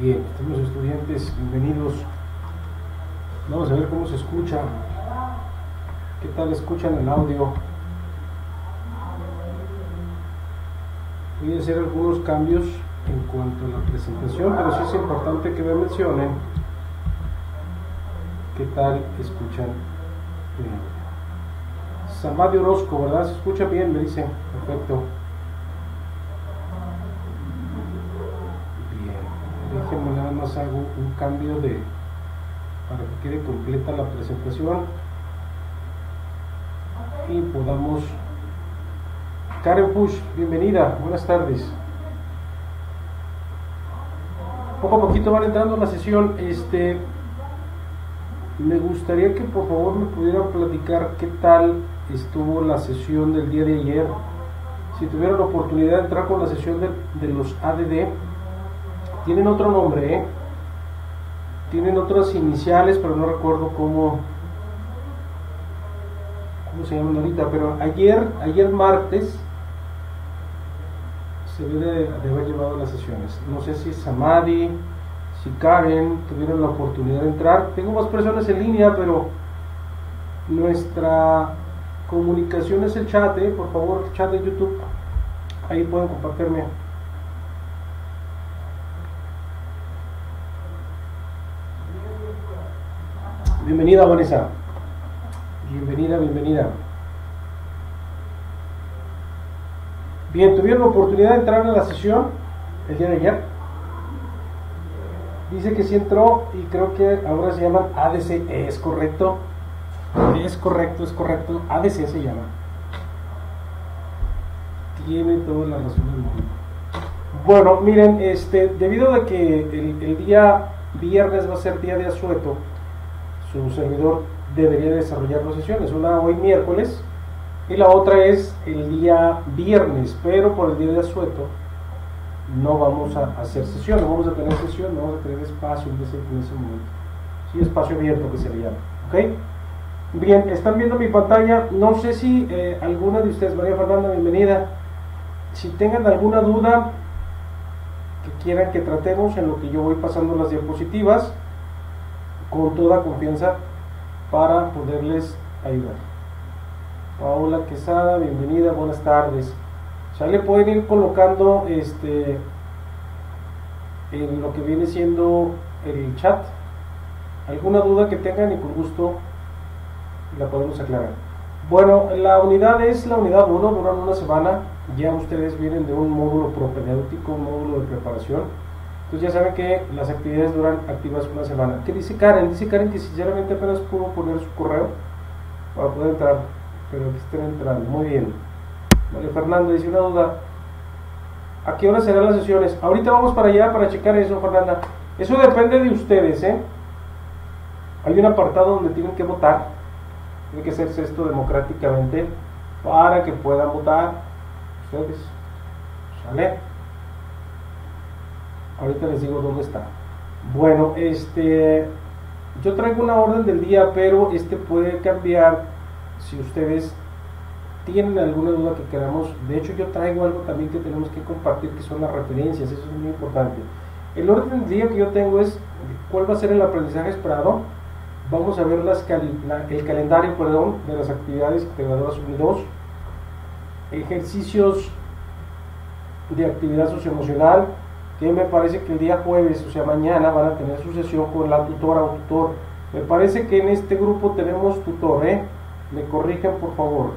Bien, estimados estudiantes, bienvenidos. Vamos a ver cómo se escucha. ¿Qué tal escuchan el audio? Voy a hacer algunos cambios en cuanto a la presentación, pero sí es importante que me mencionen qué tal escuchan. Samadi Orozco, ¿verdad? Se escucha bien, me dice. Perfecto. Bien, déjenme nada más hago un cambio para que quede completa la presentación y podamos. Karen Push, bienvenida, buenas tardes. Poco a poquito van entrando a la sesión. Me gustaría que por favor me pudieran platicar qué tal estuvo la sesión del día de ayer. Si tuvieran la oportunidad de entrar con la sesión de los ADD, tienen otro nombre, tienen otras iniciales, pero no recuerdo cómo se llaman ahorita. Pero ayer martes se debe de haber llevado las sesiones. No sé si Samadi, si Karen tuvieron la oportunidad de entrar. Tengo más personas en línea, pero nuestra comunicación es el chat, por favor, el chat de YouTube. Ahí pueden compartirme. Bienvenida, Vanessa. Bienvenida. Bien, ¿tuvieron la oportunidad de entrar a la sesión el día de ayer? Dice que sí entró y creo que ahora se llaman ADC. ¿Es correcto? Es correcto. ADC se llama. Tiene toda la razón del mundo. Bueno, miren, debido a que el día viernes va a ser día de asueto, su servidor debería desarrollar dos sesiones, una hoy miércoles y la otra es el día viernes, pero por el día de asueto no vamos a hacer sesión, no vamos a tener sesión, no vamos a tener espacio en ese momento. Sí, espacio abierto que se le llama. ¿Ok? Bien, están viendo mi pantalla. No sé si alguna de ustedes, María Fernanda, bienvenida, si tengan alguna duda que quieran que tratemos en lo que yo voy pasando las diapositivas, con toda confianza para poderles ayudar. Paola Quesada, bienvenida, buenas tardes. Ya le pueden ir colocando en lo que viene siendo el chat alguna duda que tengan y con gusto la podemos aclarar. Bueno, la unidad es la unidad 1, duran una semana. Ya ustedes vienen de un módulo propedéutico, un módulo de preparación. Entonces ya saben que las actividades duran activas una semana. ¿Qué dice Karen? Dice Karen que sinceramente apenas pudo poner su correo para poder entrar, pero que estén entrando. Muy bien. María Fernanda dice una duda. ¿A qué hora serán las sesiones? Ahorita vamos para allá para checar eso, Fernanda. Eso depende de ustedes, Hay un apartado donde tienen que votar. Tiene que hacerse esto democráticamente para que puedan votar ustedes. ¿Sale? Ahorita les digo dónde está. Bueno, yo traigo una orden del día, pero puede cambiar si ustedes tienen alguna duda que queramos. De hecho, yo traigo algo también que tenemos que compartir, que son las referencias. Eso es muy importante. El orden del día que yo tengo es cuál va a ser el aprendizaje esperado. Vamos a ver el calendario de las actividades integradoras 1 y 2, ejercicios de actividad socioemocional, que me parece que el día jueves, o sea mañana, van a tener su sesión con la tutora o tutor. Me parece que en este grupo tenemos tutor, me corrigen por favor,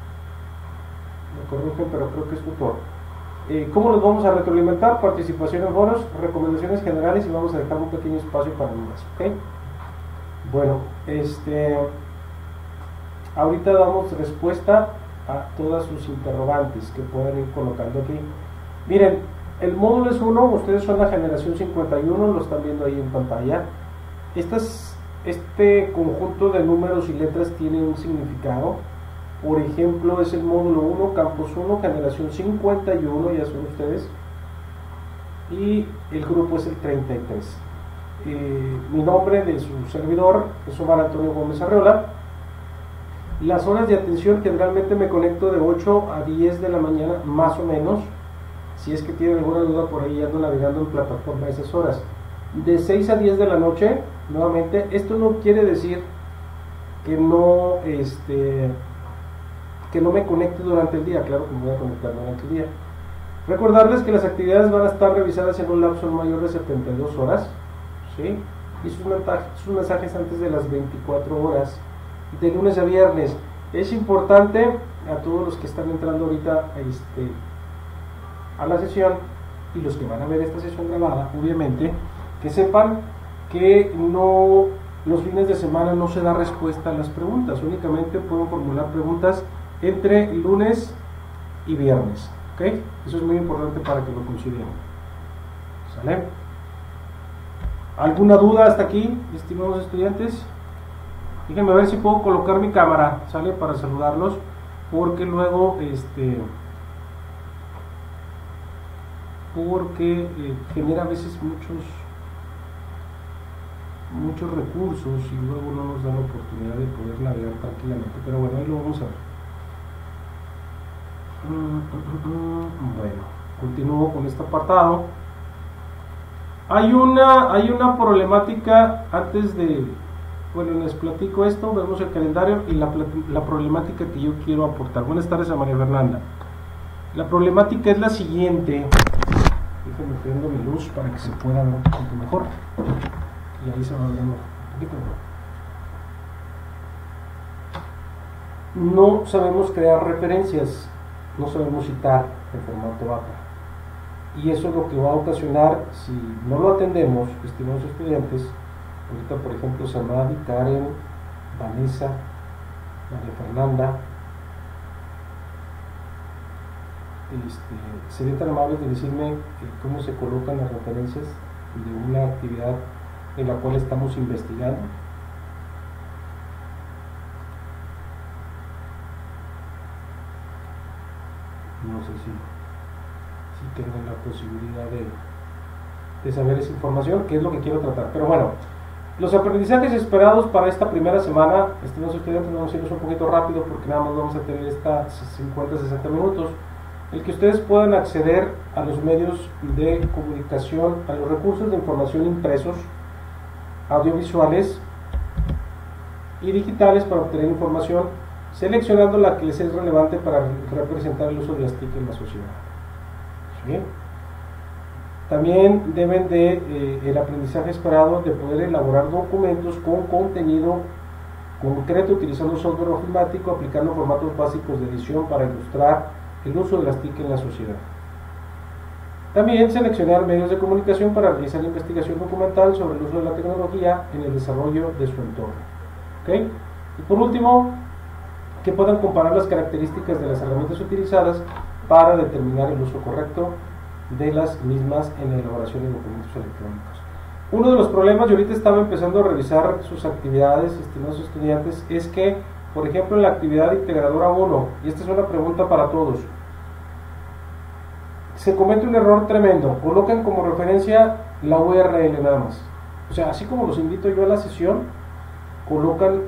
pero creo que es tutor. ¿Cómo los vamos a retroalimentar? Participación en foros, recomendaciones generales, y vamos a dejar un pequeño espacio para dudas, ¿ok? Bueno, ahorita damos respuesta a todas sus interrogantes que pueden ir colocando aquí. Miren, el módulo es 1, ustedes son la generación 51, lo están viendo ahí en pantalla. Este conjunto de números y letras tiene un significado. Por ejemplo, es el módulo 1, campus 1, generación 51, ya son ustedes. Y el grupo es el 33. Mi nombre de su servidor es Omar Antonio Gómez Arreola. Las horas de atención, generalmente me conecto de 8 a 10 de la mañana, más o menos. Si es que tienen alguna duda, por ahí ando navegando en plataforma a esas horas. de 6 a 10 de la noche. Nuevamente, esto no quiere decir que no me conecte durante el día. Claro que me voy a conectar durante el día. Recordarles que las actividades van a estar revisadas en un lapso mayor de 72 horas, ¿sí? Y sus mensajes antes de las 24 horas, de lunes a viernes. Es importante a todos los que están entrando ahorita a la sesión y los que van a ver esta sesión grabada, obviamente, que sepan que no, los fines de semana no se da respuesta a las preguntas, únicamente pueden formular preguntas entre lunes y viernes. ¿Ok? Eso es muy importante para que lo consideren. ¿Sale? ¿Alguna duda hasta aquí, estimados estudiantes? Déjenme ver si puedo colocar mi cámara, ¿sale? Para saludarlos, porque luego genera a veces muchos recursos y luego no nos da la oportunidad de poder navegar tranquilamente, pero bueno, ahí lo vamos a ver. Bueno, continúo con este apartado. Hay una problemática antes de, bueno, les platico esto, vemos el calendario y la problemática que yo quiero aportar. Buenas tardes a María Fernanda. La problemática es la siguiente. Déjenme prendo mi luz para que se pueda ver un poquito mejor. Y ahí se va viendo un poquito mejor. No sabemos crear referencias, no sabemos citar en formato APA. Y eso es lo que va a ocasionar, si no lo atendemos, estimados estudiantes. Ahorita, por ejemplo, Samadi, Karen, Vanessa, María Fernanda, serían tan amables de decirme cómo se colocan las referencias de una actividad en la cual estamos investigando. No sé si tengan la posibilidad de saber esa información, que es lo que quiero tratar. Pero bueno, los aprendizajes esperados para esta primera semana, estimados estudiantes, vamos a irnos un poquito rápido porque nada más vamos a tener estas 50-60 minutos. El que ustedes puedan acceder a los medios de comunicación, a los recursos de información impresos, audiovisuales y digitales para obtener información, seleccionando la que les es relevante para representar el uso de las TIC en la sociedad. ¿Sí? También deben el aprendizaje esperado de poder elaborar documentos con contenido concreto utilizando software ofimático, aplicando formatos básicos de edición para ilustrar el uso de las TIC en la sociedad. También seleccionar medios de comunicación para realizar investigación documental sobre el uso de la tecnología en el desarrollo de su entorno. ¿Okay? Y por último, que puedan comparar las características de las herramientas utilizadas para determinar el uso correcto de las mismas en la elaboración de documentos electrónicos. Uno de los problemas, yo ahorita estaba empezando a revisar sus actividades, estimados estudiantes, es que, por ejemplo, en la actividad integradora 1, y esta es una pregunta para todos, se comete un error tremendo, colocan como referencia la URL nada más. O sea, así como los invito yo a la sesión, colocan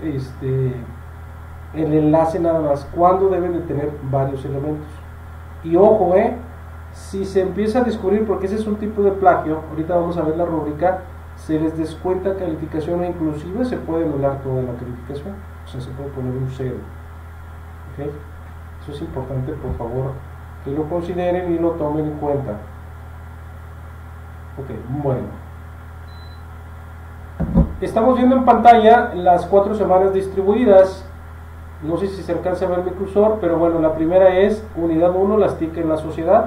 el enlace nada más, cuando deben de tener varios elementos. Y ojo, si se empieza a descubrir, porque ese es un tipo de plagio, ahorita vamos a ver la rúbrica, se les descuenta calificación e inclusive se puede anular toda la calificación, o sea, se puede poner un 0. ¿Okay? Eso es importante, por favor, que lo consideren y lo tomen en cuenta. Ok, bueno. Estamos viendo en pantalla las 4 semanas distribuidas. No sé si se alcanza a ver mi cursor, pero bueno, la primera es unidad 1, las TIC en la sociedad.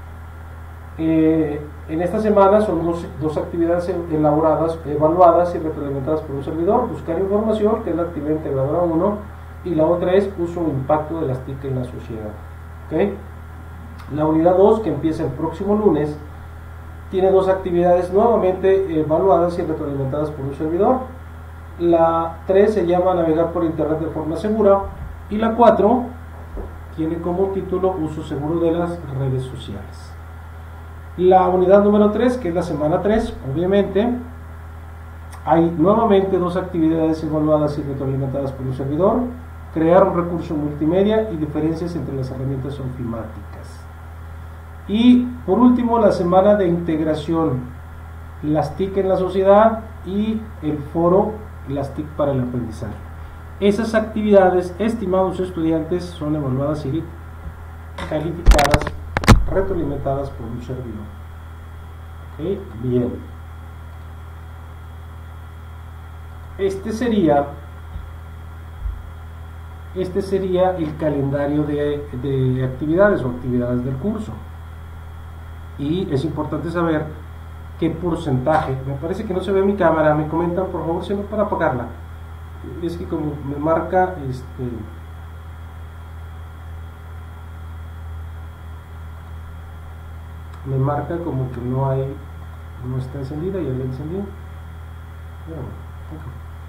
En esta semana son dos actividades elaboradas, evaluadas y retroalimentadas por un servidor: buscar información, que es la actividad integradora 1, y la otra es uso o impacto de las TIC en la sociedad. ¿Okay? La unidad 2, que empieza el próximo lunes, tiene 2 actividades nuevamente evaluadas y retroalimentadas por un servidor. La 3 se llama navegar por internet de forma segura, y la 4 tiene como título uso seguro de las redes sociales. La unidad número 3, que es la semana 3, obviamente, hay nuevamente 2 actividades evaluadas y retroalimentadas por un servidor: crear un recurso multimedia y diferencias entre las herramientas ofimáticas. Y por último, la semana de integración. las TIC en la sociedad y el foro, las TIC para el aprendizaje. Esas actividades, estimados estudiantes, son evaluadas y calificadas, retroalimentadas por un servidor. ¿Okay? Bien. Este sería el calendario de actividades o actividades del curso. Y es importante saber qué porcentaje. Me parece que no se ve mi cámara, me comentan por favor, si no, para apagarla. Es que como me marca me marca como que no está encendida, ya la encendí. Pero, okay.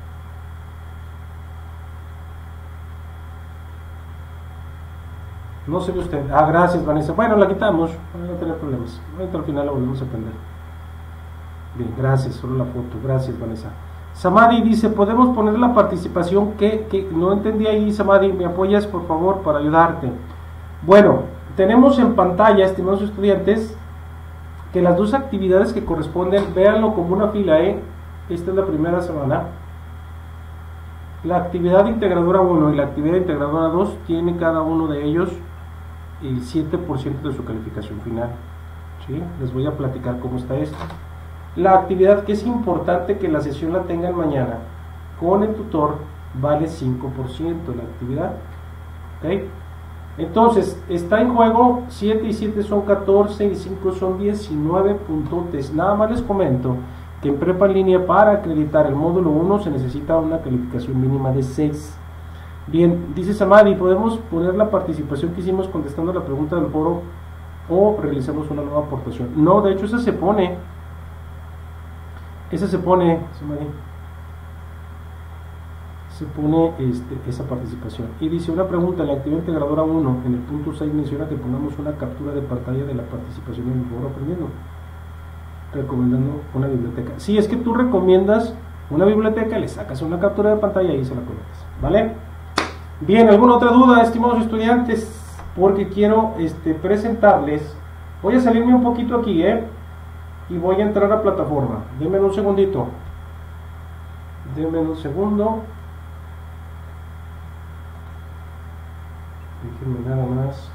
No se ve usted. Ah, gracias, Vanessa. Bueno, la quitamos, no tener problemas. Ahorita al final la volvemos a prender. Bien, gracias, solo la foto. Gracias, Vanessa. Samadhi dice, ¿podemos poner la participación que no entendí ahí, Samadhi? ¿Me apoyas, por favor, para ayudarte? Bueno, tenemos en pantalla, estimados estudiantes, que las dos actividades que corresponden, véanlo como una fila, esta es la primera semana. La actividad integradora 1 y la actividad integradora 2 tiene cada uno de ellos el 7% de su calificación final. ¿Sí? Les voy a platicar cómo está esto. La actividad que es importante que la sesión la tengan mañana con el tutor vale 5% la actividad. ¿Okay? Entonces, está en juego 7 y 7 son 14 y 5 son 19 puntotes. Nada más les comento que en Prepa en Línea para acreditar el módulo 1 se necesita una calificación mínima de 6. Bien, dice Samadhi, ¿podemos poner la participación que hicimos contestando la pregunta del foro o realizamos una nueva aportación? No, de hecho esa se pone, Samadhi, se pone esa participación. Y dice una pregunta, en la actividad integradora 1, en el punto 6 menciona que pongamos una captura de pantalla de la participación en el foro aprendiendo, recomendando una biblioteca. Si es que tú recomiendas una biblioteca, le sacas una captura de pantalla y se la conectas, ¿vale? Bien, ¿alguna otra duda, estimados estudiantes? Porque quiero presentarles, voy a salirme un poquito aquí, y voy a entrar a plataforma. Denme un segundito, denme un segundo, déjenme nada más.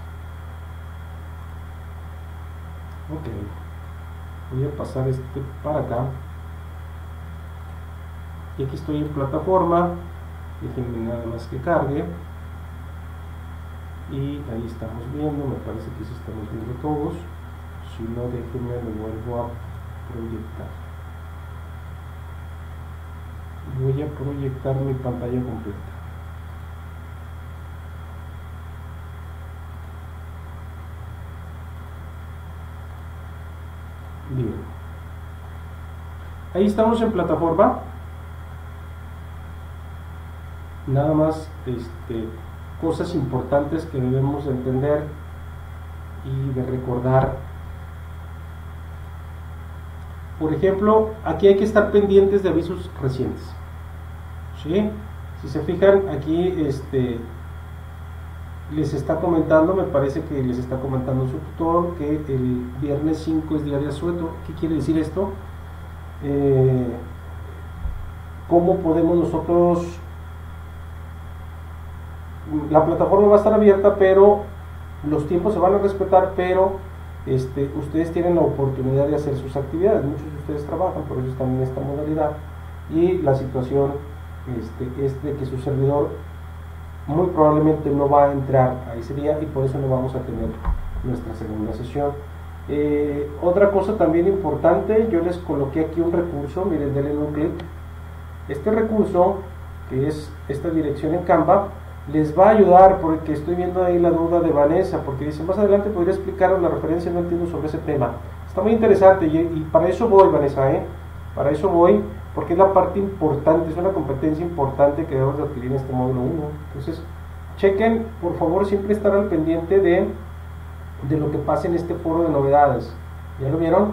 Ok, voy a pasar para acá y aquí estoy en plataforma. Déjenme nada más que cargue y ahí estamos viendo, me parece que sí estamos viendo todos. Si no, déjenme, lo vuelvo a proyectar. Voy a proyectar mi pantalla completa. Bien, ahí estamos en plataforma. Nada más cosas importantes que debemos de entender y de recordar. Por ejemplo, aquí hay que estar pendientes de avisos recientes. ¿Sí? Si se fijan, aquí les está comentando, me parece que les está comentando su tutor que el viernes 5 es día de asueto. ¿Qué quiere decir esto? ¿Cómo podemos nosotros? La plataforma va a estar abierta, pero los tiempos se van a respetar, pero ustedes tienen la oportunidad de hacer sus actividades. Muchos de ustedes trabajan, por eso están en esta modalidad, y la situación es de que su servidor muy probablemente no va a entrar a ese día y por eso no vamos a tener nuestra segunda sesión. Otra cosa también importante, yo les coloqué aquí un recurso, miren, denle un clic. Este recurso, que es esta dirección en Canva, les va a ayudar, porque estoy viendo ahí la duda de Vanessa, porque dice, más adelante podría explicaros la referencia, no entiendo sobre ese tema. Está muy interesante y para eso voy, Vanessa, para eso voy, porque es la parte importante, es una competencia importante que debemos de adquirir en este módulo 1. Entonces, chequen, por favor, siempre estar al pendiente de lo que pase en este foro de novedades. ¿Ya lo vieron?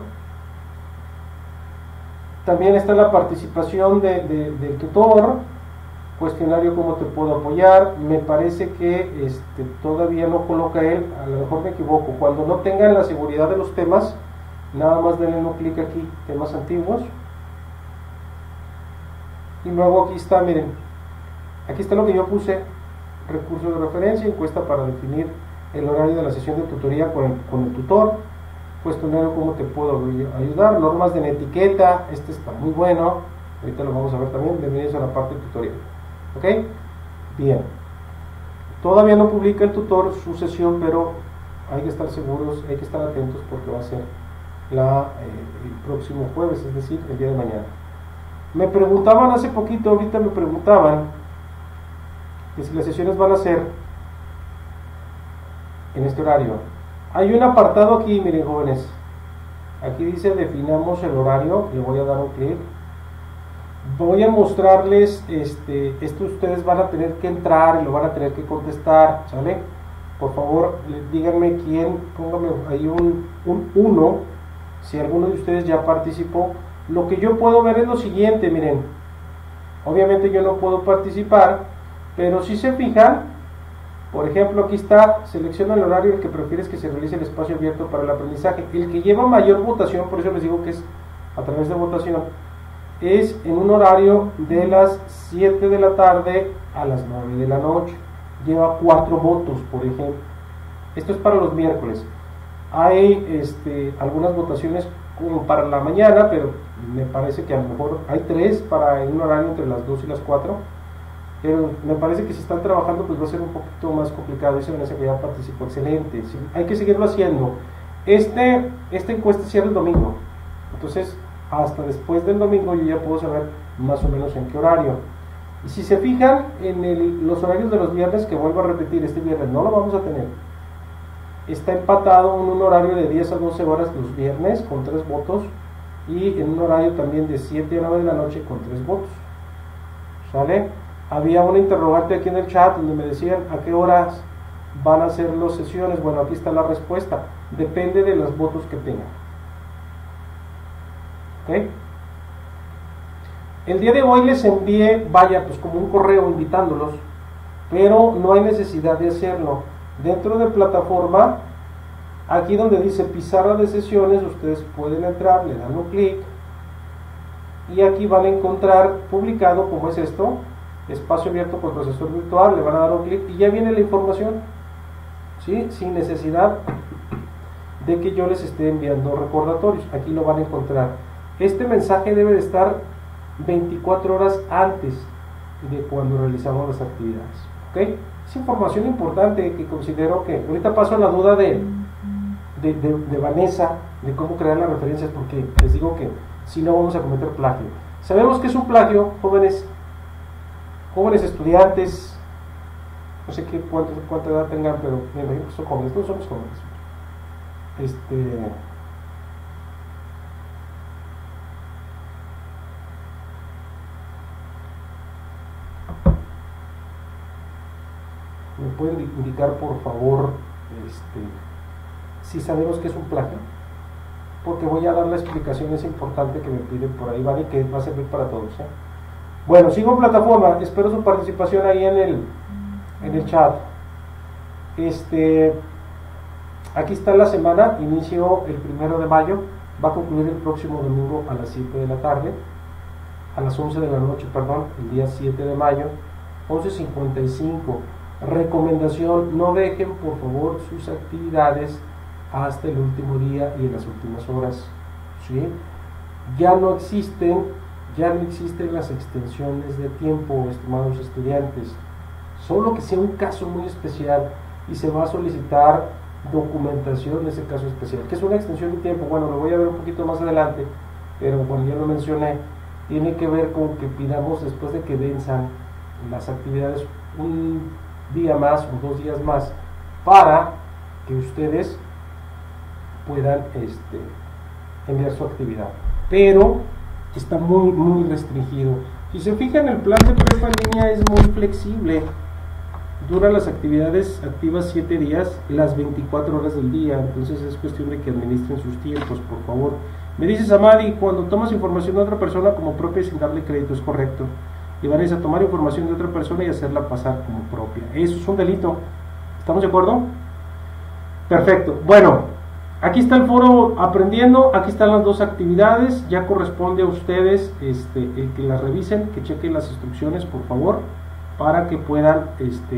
También está la participación del tutor, cuestionario cómo te puedo apoyar. Me parece que todavía no coloca él, a lo mejor me equivoco, cuando no tengan la seguridad de los temas, nada más denle un clic aquí, temas antiguos, y luego aquí está, miren, aquí está lo que yo puse: recursos de referencia, encuesta para definir el horario de la sesión de tutoría con el tutor, cuestionario cómo te puedo ayudar, normas de etiqueta, este está muy bueno, ahorita lo vamos a ver también. Bienvenidos a la parte tutorial. Ok, bien, todavía no publica el tutor su sesión, pero hay que estar seguros, hay que estar atentos, porque va a ser el próximo jueves, es decir, el día de mañana. Me preguntaban hace poquito, ahorita me preguntaban que si las sesiones van a ser en este horario. Hay un apartado aquí, miren jóvenes, aquí dice definamos el horario, le voy a dar un clic. Voy a mostrarles esto ustedes van a tener que entrar y lo van a tener que contestar, ¿sale? Por favor, díganme quién, pónganme ahí un 1 si alguno de ustedes ya participó. Lo que yo puedo ver es lo siguiente, miren, obviamente yo no puedo participar, pero si se fijan, por ejemplo, aquí está: selecciona el horario el que prefieres que se realice el espacio abierto para el aprendizaje. El que lleva mayor votación, por eso les digo que es a través de votación, es en un horario de las 7 de la tarde a las 9 de la noche. Lleva 4 votos, por ejemplo. Esto es para los miércoles. Hay algunas votaciones como para la mañana, pero me parece que a lo mejor hay 3 para un horario entre las 2 y las 4. Pero me parece que si están trabajando, pues va a ser un poquito más complicado. Dice Vanessa que ya participó, excelente. Sí, hay que seguirlo haciendo. Esta encuesta cierra el domingo, entonces hasta después del domingo yo ya puedo saber más o menos en qué horario. Y si se fijan en los horarios de los viernes, que vuelvo a repetir, este viernes no lo vamos a tener, está empatado en un horario de 10 a 12 horas los viernes con 3 votos, y en un horario también de 7 a 9 de la noche con 3 votos. ¿Sale? Había una interrogante aquí en el chat donde me decían a qué horas van a ser las sesiones. Bueno, aquí está la respuesta: depende de los votos que tengan. ¿Ok? El día de hoy les envié, pues como un correo invitándolos, pero no hay necesidad de hacerlo. Dentro de plataforma, aquí donde dice pizarra de sesiones, ustedes pueden entrar, le dan un clic, y aquí van a encontrar publicado, como es esto, espacio abierto con profesor virtual, le van a dar un clic y ya viene la información, ¿sí? Sin necesidad de que yo les esté enviando recordatorios. Aquí lo van a encontrar. Este mensaje debe de estar 24 horas antes de cuando realizamos las actividades. ¿Ok? Es información importante que considero que ahorita paso a la duda de Vanessa de cómo crear las referencias, porque les digo que si no vamos a cometer plagio. Sabemos que es un plagio, jóvenes estudiantes, no sé cuánta edad tengan, pero me imagino que son jóvenes, todos somos jóvenes. ¿Me pueden indicar, por favor, si sabemos que es un plagio? Porque voy a dar la explicación, es importante que me piden por ahí, ¿vale? Que va a servir para todos, ¿eh? Bueno, sigo en plataforma, espero su participación ahí en el chat. Aquí está la semana, inició el 1 de mayo, va a concluir el próximo domingo a las 7 de la tarde, a las 11 de la noche, perdón, el día 7 de mayo, 11:55. Recomendación: no dejen por favor sus actividades hasta el último día y en las últimas horas, ¿sí? Ya no existen las extensiones de tiempo, estimados estudiantes, solo que sea un caso muy especial y se va a solicitar documentación de ese caso especial. ¿Qué es una extensión de tiempo? Bueno, lo voy a ver un poquito más adelante, pero como ya lo mencioné, tiene que ver con que pidamos, después de que venzan las actividades, un día más o 2 días más para que ustedes puedan enviar su actividad, pero está muy restringido. Si se fijan, el plan de prepa en línea es muy flexible, dura las actividades activas 7 días, las 24 horas del día, entonces es cuestión de que administren sus tiempos, por favor. Me dice Samadi: cuando tomas información de otra persona como propia sin darle crédito, es correcto. Y van a tomar información de otra persona y hacerla pasar como propia. Eso es un delito. ¿Estamos de acuerdo? Perfecto. Bueno, Aquí está el foro aprendiendo, aquí están las dos actividades, ya corresponde a ustedes el que las revisen, que chequen las instrucciones por favor, para que puedan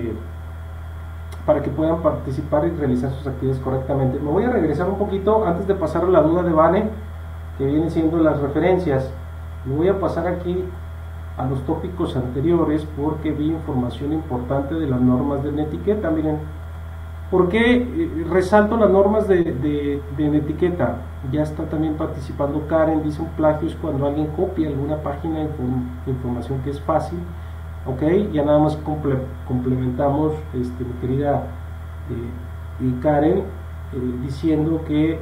participar y realizar sus actividades correctamente. Me voy a regresar un poquito antes de pasar a la duda de Vane, que vienen siendo las referencias. Me voy a pasar aquí a los tópicos anteriores porque vi información importante de las normas de etiqueta. Miren, ¿por qué resalto las normas de etiqueta? Ya está también participando Karen, dice un plagio es cuando alguien copia alguna página de información que es fácil. Ok, ya nada más complementamos, mi querida Karen, diciendo que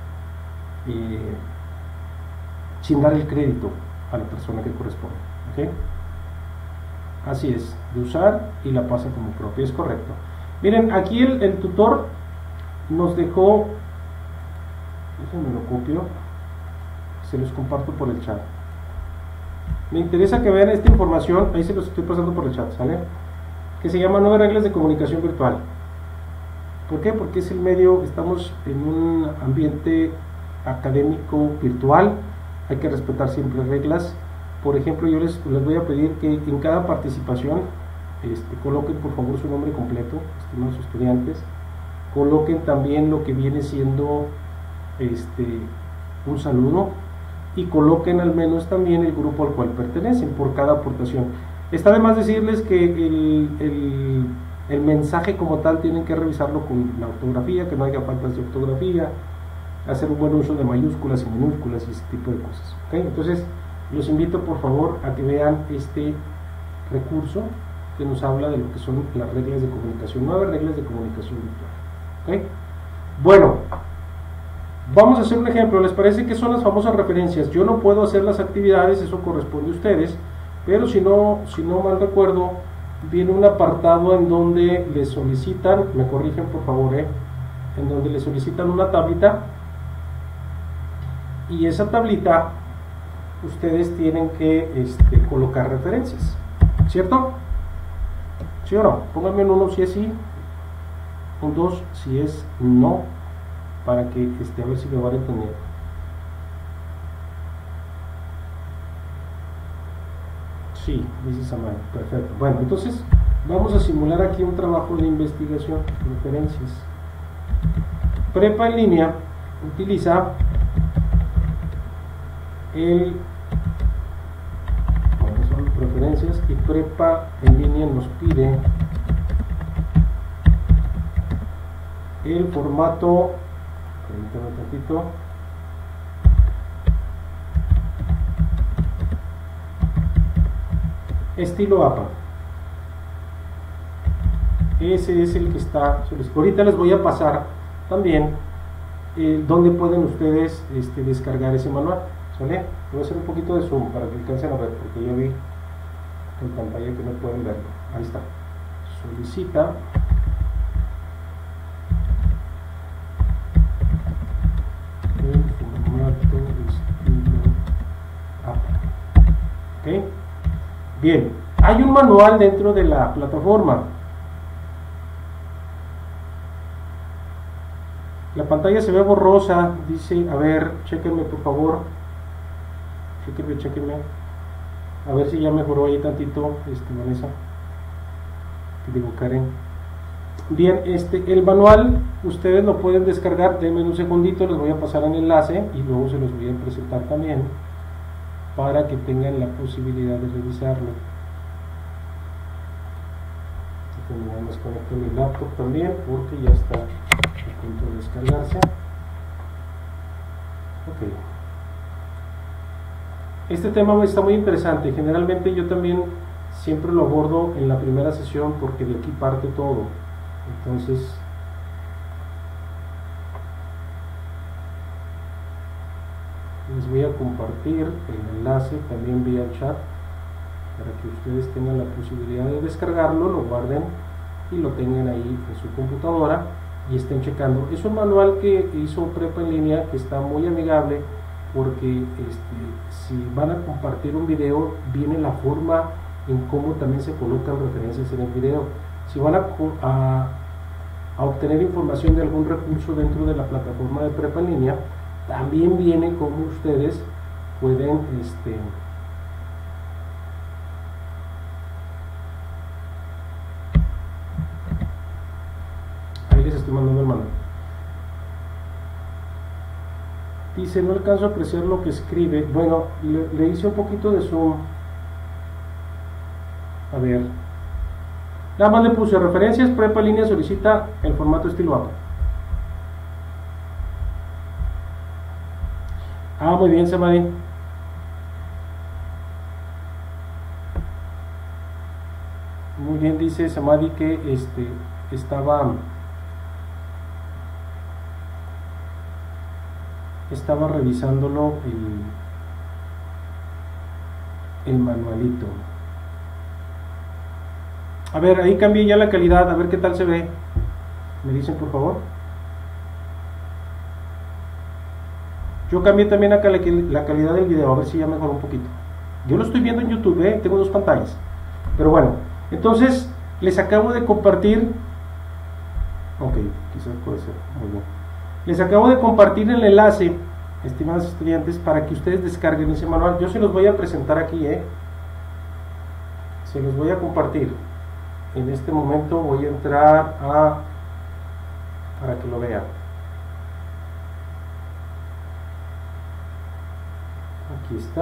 sin dar el crédito a la persona que corresponde. ¿Okay? Así es, de usar y la pasa como propia, es correcto. Miren, aquí el tutor nos dejó, déjenme lo copio, se los comparto por el chat. Me interesa que vean esta información, ahí se los estoy pasando por el chat, ¿sale? Que se llama 9 reglas de comunicación virtual. ¿Por qué? Porque es el medio, estamos en un ambiente académico virtual, hay que respetar siempre reglas. Por ejemplo, yo les voy a pedir que en cada participación coloquen por favor su nombre completo, estimados estudiantes, coloquen también lo que viene siendo un saludo y coloquen al menos también el grupo al cual pertenecen por cada aportación. Está de más decirles que el mensaje como tal tienen que revisarlo con la ortografía, que no haya faltas de ortografía, hacer un buen uso de mayúsculas y minúsculas y ese tipo de cosas. ¿Okay? Entonces los invito por favor a que vean este recurso que nos habla de lo que son las reglas de comunicación, 9 reglas de comunicación virtual. ¿Okay? Bueno, vamos a hacer un ejemplo. ¿Les parece que son las famosas referencias? Yo no puedo hacer las actividades, eso corresponde a ustedes, pero si no mal recuerdo, viene un apartado en donde les solicitan, me corrigen por favor, en donde les solicitan una tablita, y esa tablita ustedes tienen que colocar referencias, ¿cierto? ¿Sí o no? Pónganme un 1 si es sí, un 2 si es no, para que a ver si me van a entender. Sí, dice Samara, perfecto. Bueno, entonces vamos a simular aquí un trabajo de investigación, referencias. Prepa en línea utiliza son referencias, y Prepa en línea nos pide el formato, permítanme un tantito, estilo APA. Ese es el que está solicitado. Ahorita les voy a pasar también donde pueden ustedes descargar ese manual. ¿Sale? Voy a hacer un poquito de zoom para que alcancen a ver, porque ya vi en pantalla que no pueden verlo. Ahí está. Solicita el formato estilo APA. ¿Ok? Bien, hay un manual dentro de la plataforma. La pantalla se ve borrosa, dice, a ver, chéquenme por favor. Chéquenme. A ver si ya mejoró ahí tantito, Vanessa. Digo, Karen. Bien, el manual ustedes lo pueden descargar, denme un segundito, les voy a pasar el enlace y luego se los voy a presentar también para que tengan la posibilidad de revisarlo. Déjenme desconecto mi laptop también porque ya está a punto de descargarse. Ok. Este tema está muy interesante. Generalmente yo también siempre lo abordo en la primera sesión porque de aquí parte todo. Entonces, les voy a compartir el enlace también vía chat para que ustedes tengan la posibilidad de descargarlo, lo guarden y lo tengan ahí en su computadora y estén checando. Es un manual que hizo Prepa en línea que está muy amigable, porque si van a compartir un video viene la forma en cómo también se colocan referencias en el video. Si van a obtener información de algún recurso dentro de la plataforma de Prepa en línea, también viene como ustedes pueden ahí les estoy mandando el manual. Dice, no alcanzo a apreciar lo que escribe. Bueno, le hice un poquito de zoom. A ver, nada más le puse referencias, Prepa en línea solicita el formato estilo APA. Muy bien, Samadi. Muy bien, dice Samadi que estaba revisándolo el manualito. A ver, ahí cambié ya la calidad, a ver qué tal se ve. Me dicen por favor. Yo cambié también acá la calidad del video, a ver si ya mejoró un poquito. Yo lo estoy viendo en YouTube, tengo dos pantallas. Pero bueno, entonces les acabo de compartir. Ok, quizás puede ser, muy bien. Les acabo de compartir el enlace, estimados estudiantes, para que ustedes descarguen ese manual. Yo se los voy a presentar aquí, se los voy a compartir. En este momento voy a entrar para que lo vean. Aquí está.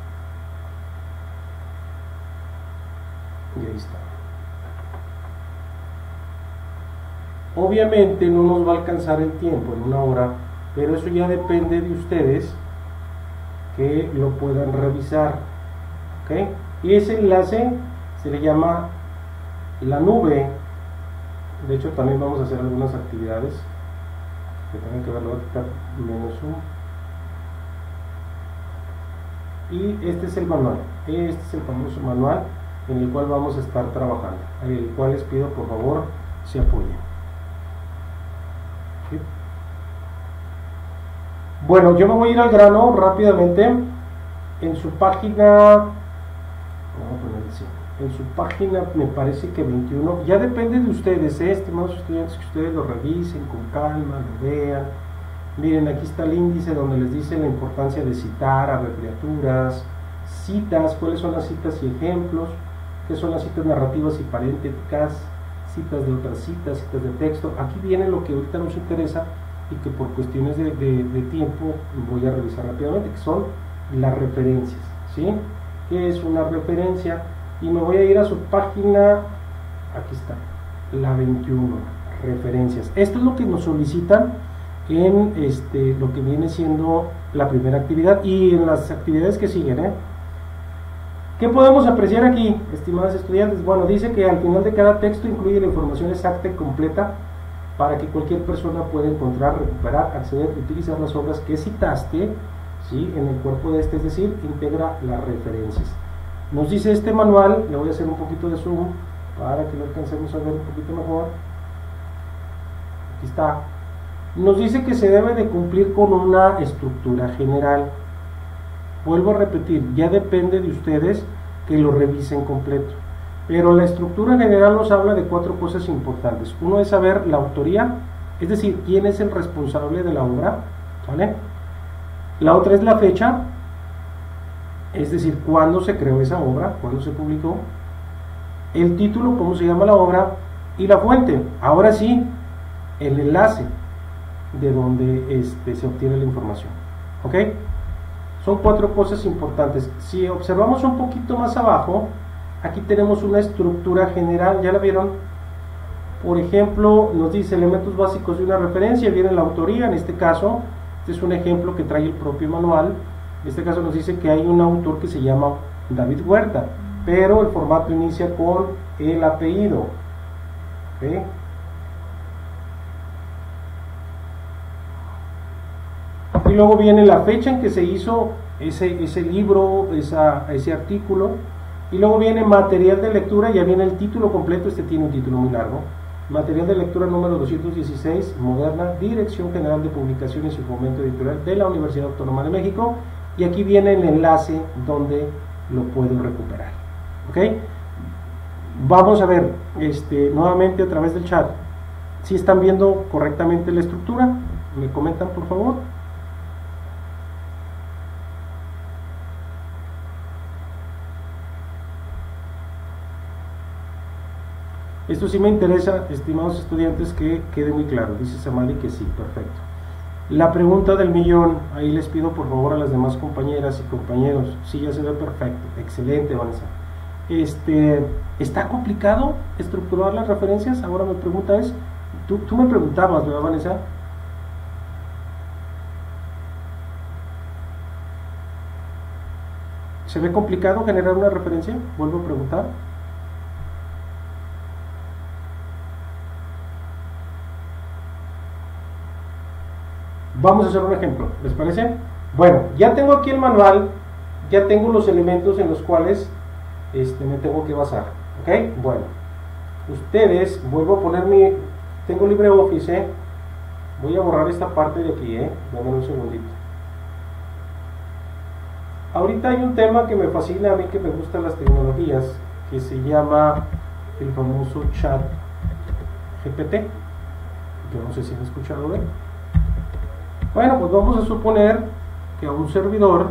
Y ahí está. Obviamente no nos va a alcanzar el tiempo en una hora, pero eso ya depende de ustedes que lo puedan revisar. ¿Ok? Y ese enlace se le llama la nube. De hecho también vamos a hacer algunas actividades que tengan que ver, lo voy a quitar menos uno. Y este es el manual, este es el famoso manual en el cual vamos a estar trabajando, en el cual les pido por favor se apoyen. ¿Sí? Bueno, yo me voy a ir al grano rápidamente. En su página, en su página me parece que 21, ya depende de ustedes, estimados estudiantes, que ustedes lo revisen con calma, lo vean. Miren, aquí está el índice donde les dice la importancia de citar, abreviaturas, citas, cuáles son las citas y ejemplos, qué son las citas narrativas y parénticas, citas de otras citas, citas de texto. Aquí viene lo que ahorita nos interesa y que por cuestiones de tiempo voy a revisar rápidamente, que son las referencias, ¿sí? ¿Qué es una referencia? Y me voy a ir a su página, aquí está, la 21, referencias. Esto es lo que nos solicitan en lo que viene siendo la primera actividad y en las actividades que siguen. ¿Qué podemos apreciar aquí, estimados estudiantes? Bueno, dice que al final de cada texto incluye la información exacta y completa para que cualquier persona pueda encontrar, recuperar, acceder y utilizar las obras que citaste, ¿sí?, en el cuerpo de este, es decir, integra las referencias. Nos dice este manual, le voy a hacer un poquito de zoom para que lo alcancemos a ver un poquito mejor. Aquí está. Nos dice que se debe de cumplir con una estructura general. Vuelvo a repetir, ya depende de ustedes que lo revisen completo. Pero la estructura general nos habla de 4 cosas importantes. Uno es saber la autoría, es decir, quién es el responsable de la obra, ¿vale? La otra es la fecha, es decir, cuándo se creó esa obra, cuándo se publicó. El título, cómo se llama la obra, y la fuente. Ahora sí, el enlace de donde se obtiene la información. ¿Ok? Son 4 cosas importantes. Si observamos un poquito más abajo, aquí tenemos una estructura general, ¿ya la vieron? Por ejemplo, nos dice elementos básicos de una referencia, viene la autoría, en este caso, este es un ejemplo que trae el propio manual. En este caso nos dice que hay un autor que se llama David Huerta, pero el formato inicia con el apellido. ¿Ok? Y luego viene la fecha en que se hizo ese libro, ese artículo, y luego viene material de lectura, ya viene el título completo, este tiene un título muy largo, material de lectura número 216, Moderna, Dirección General de Publicaciones y Fomento Editorial de la Universidad Autónoma de México, y aquí viene el enlace donde lo puedo recuperar. ¿Ok? Vamos a ver nuevamente a través del chat ¿Sí están viendo correctamente la estructura? ¿Me comentan, por favor? Esto sí me interesa, estimados estudiantes, que quede muy claro. Dice Samadi que sí, perfecto. La pregunta del millón, ahí les pido por favor a las demás compañeras y compañeros. Sí, ya se ve perfecto, excelente, Vanessa. ¿Está complicado estructurar las referencias? Ahora mi pregunta es, tú me preguntabas, ¿verdad, Vanessa? ¿Se ve complicado generar una referencia? Vuelvo a preguntar. Vamos a hacer un ejemplo, ¿les parece? Bueno, ya tengo aquí el manual, ya tengo los elementos en los cuales me tengo que basar, ¿ok? Bueno, ustedes, vuelvo a poner tengo LibreOffice, voy a borrar esta parte de aquí, dame un segundito. Ahorita hay un tema que me fascina a mí, que me gustan las tecnologías, que se llama el famoso chat GPT. Yo no sé si han escuchado de él. Bueno, pues vamos a suponer que a un servidor,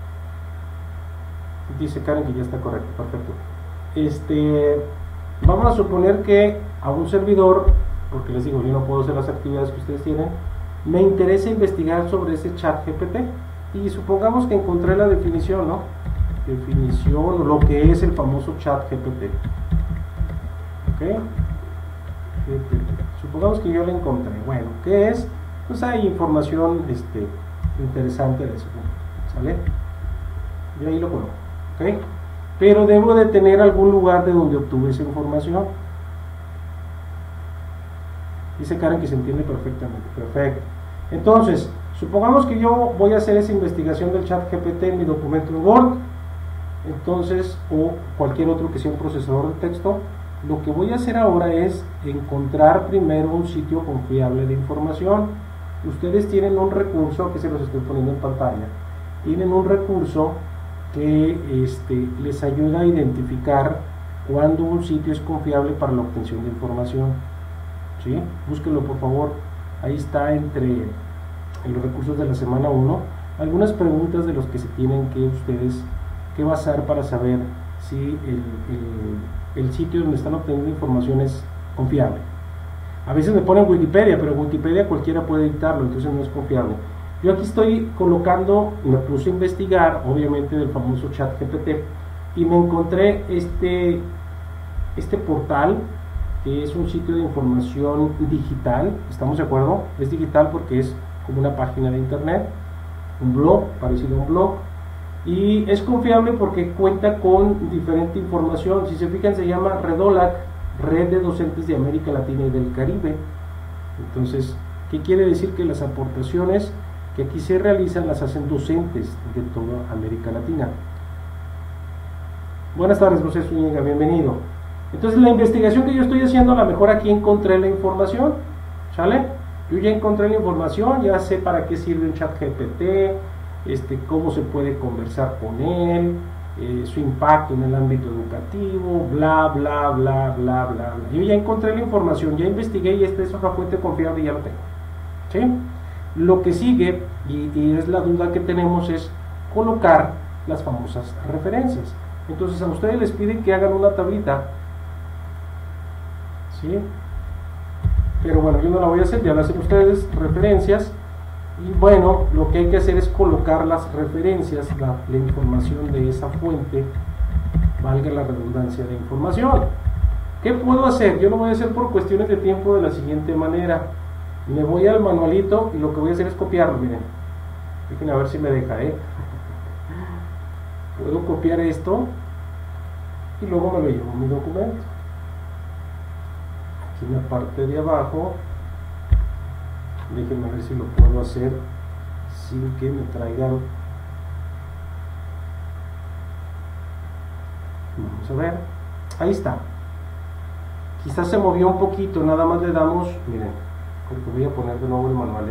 dice Karen que ya está correcto, perfecto. Vamos a suponer que a un servidor, porque les digo, yo no puedo hacer las actividades que ustedes tienen, me interesa investigar sobre ese chat GPT. Y supongamos que encontré la definición, ¿no? Definición o lo que es el famoso chat GPT. ¿Ok? Supongamos que yo la encontré. Bueno, ¿qué es? Pues hay información interesante de eso, ¿sale? Yo ahí lo coloco, ¿ok? Pero debo de tener algún lugar de donde obtuve esa información. Dice Karen que se entiende perfectamente, perfecto. Entonces, supongamos que yo voy a hacer esa investigación del chat GPT en mi documento en Word, entonces, o cualquier otro que sea un procesador de texto. Lo que voy a hacer ahora es encontrar primero un sitio confiable de información. Ustedes tienen un recurso, que se los estoy poniendo en pantalla, tienen un recurso que les ayuda a identificar cuando un sitio es confiable para la obtención de información. ¿Sí? Búsquenlo por favor, ahí está entre los recursos de la semana 1, algunas preguntas de los que se tienen que ustedes que basar para saber si el sitio donde están obteniendo información es confiable. A veces me ponen Wikipedia, pero Wikipedia cualquiera puede editarlo, entonces no es confiable. Yo aquí estoy colocando, me puse a investigar, obviamente, del famoso chat GPT, y me encontré este portal, que es un sitio de información digital. ¿Estamos de acuerdo? Es digital porque es como una página de internet, un blog, parecido a un blog, y es confiable porque cuenta con diferente información. Si se fijan, se llama Redolac, Red de Docentes de América Latina y del Caribe. Entonces, ¿qué quiere decir? Que las aportaciones que aquí se realizan las hacen docentes de toda América Latina. Buenas tardes, José Zúñiga, bienvenido. Entonces, la investigación que yo estoy haciendo, a lo mejor aquí encontré la información, ¿sale? Yo ya encontré la información, ya sé para qué sirve un chat GPT, cómo se puede conversar con él, su impacto en el ámbito educativo, bla, bla, bla, bla, bla, bla. Yo ya encontré la información, ya investigué y esta es una fuente confiable y ya lo tengo. ¿Sí? Lo que sigue, y es la duda que tenemos, es colocar las famosas referencias. Entonces a ustedes les piden que hagan una tablita, ¿sí? Pero bueno, yo no la voy a hacer, ya la hacen ustedes, referencias. Y bueno, lo que hay que hacer es colocar las referencias, la información de esa fuente, valga la redundancia de información. ¿Qué puedo hacer? Yo lo voy a hacer por cuestiones de tiempo de la siguiente manera. Me voy al manualito y lo que voy a hacer es copiarlo, miren. Déjenme a ver si me deja, Puedo copiar esto y luego me lo llevo a mi documento. Aquí en la parte de abajo, déjenme ver si lo puedo hacer sin que me traigan. Vamos a ver, ahí está. Quizás se movió un poquito, nada más le damos, miren, porque voy a poner de nuevo el manual,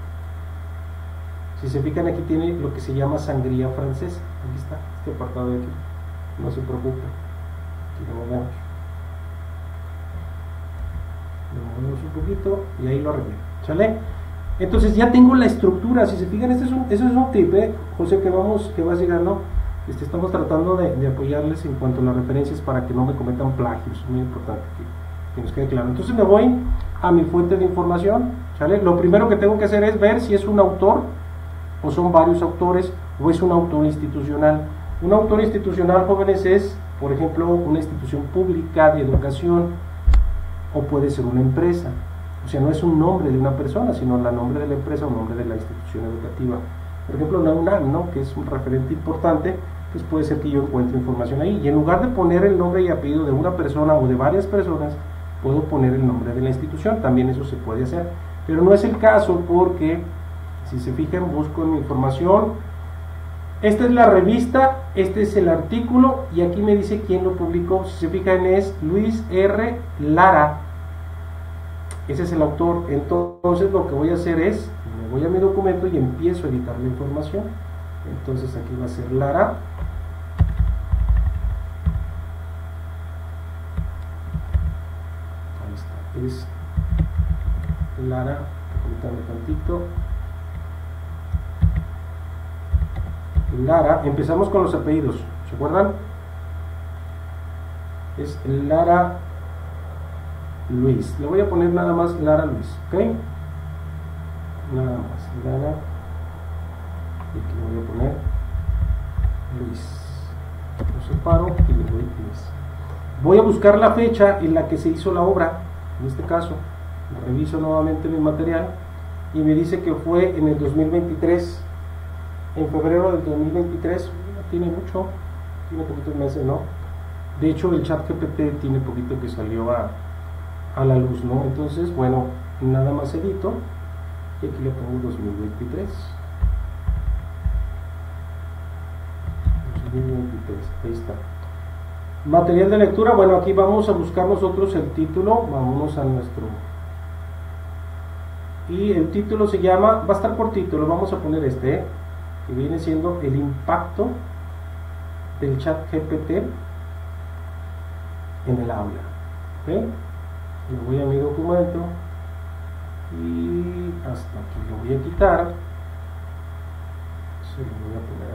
Si se fijan, aquí tiene lo que se llama sangría francesa. Aquí está, este apartado de aquí, no se preocupe, aquí lo vemos. ponemos un poquito y ahí lo arreglé, ¿sale? Entonces ya tengo la estructura. Si se fijan, eso es un tip, José, que vas llegando. Estamos tratando de apoyarles en cuanto a las referencias para que no me cometan plagios. Es muy importante que nos quede claro. Entonces me voy a mi fuente de información, ¿sale? Lo primero que tengo que hacer es ver si es un autor o son varios autores o es un autor institucional. Un autor institucional, jóvenes, es, por ejemplo, una institución pública de educación o puede ser una empresa. O sea, no es un nombre de una persona, sino el nombre de la empresa o nombre de la institución educativa. Por ejemplo, la UNAM, ¿no?, que es un referente importante, pues puede ser que yo encuentre información ahí. Y en lugar de poner el nombre y apellido de una persona o de varias personas, puedo poner el nombre de la institución. También eso se puede hacer. Pero no es el caso porque, si se fijan, busco en mi información. Esta es la revista, este es el artículo y aquí me dice quién lo publicó. Si se fijan, es Luis R. Lara. Ese es el autor. Entonces lo que voy a hacer es, me voy a mi documento y empiezo a editar la información. Entonces aquí va a ser Lara. Ahí está, es Lara. Permítanme tantito. Lara, empezamos con los apellidos, ¿se acuerdan? Es Lara Luis. Le voy a poner nada más Lara Luis, ¿ok? Nada más, Lara. Y aquí le voy a poner Luis. Lo separo y le doy Luis. Voy a buscar la fecha en la que se hizo la obra. En este caso, reviso nuevamente mi material y me dice que fue en el 2023. En febrero del 2023, tiene mucho, tiene poquitos meses, ¿no? De hecho, el ChatGPT tiene poquito que salió a la luz, ¿no? Entonces, bueno, nada más edito y aquí le pongo 2023. 2023, ahí está. Material de lectura, bueno, aquí vamos a buscar nosotros el título, vámonos a nuestro... Y el título se llama, va a estar por título, vamos a poner este, que viene siendo el impacto del ChatGPT en el aula. ¿Okay? Me voy a mi documento y hasta aquí lo voy a quitar. Se lo voy a poner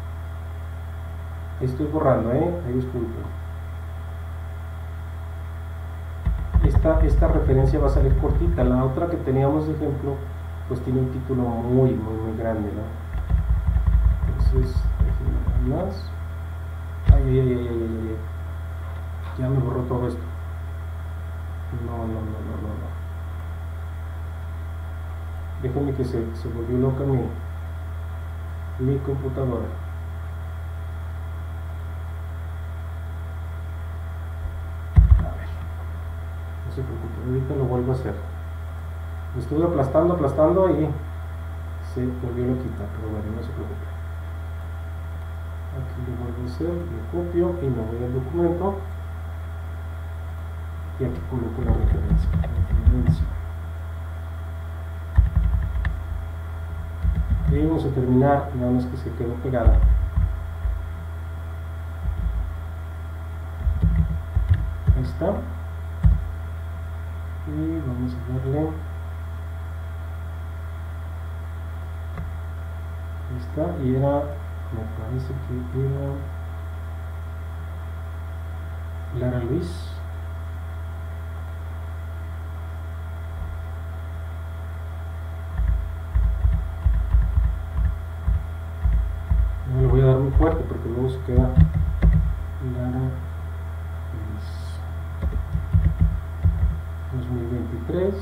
aquí. Estoy borrando, ahí disculpen. Esta referencia va a salir cortita. La otra que teníamos de ejemplo, pues tiene un título muy grande, ¿no? Entonces, déjenme más. Ay. Ya me borró todo esto. No. Déjenme que se volvió loca mi computadora. A ver. No se preocupen, ahorita lo vuelvo a hacer. Me estuve aplastando y se volvió loquita, pero bueno, no se preocupe. Aquí lo vuelvo a hacer, lo copio y me voy al documento y aquí coloco la referencia. Y vamos a terminar, nada más que se quedó pegada. Ahí está. Y vamos a darle. Ahí está, y era, me parece que era Lara Luis. No le voy a dar muy fuerte porque luego se queda Lara Luis 2023.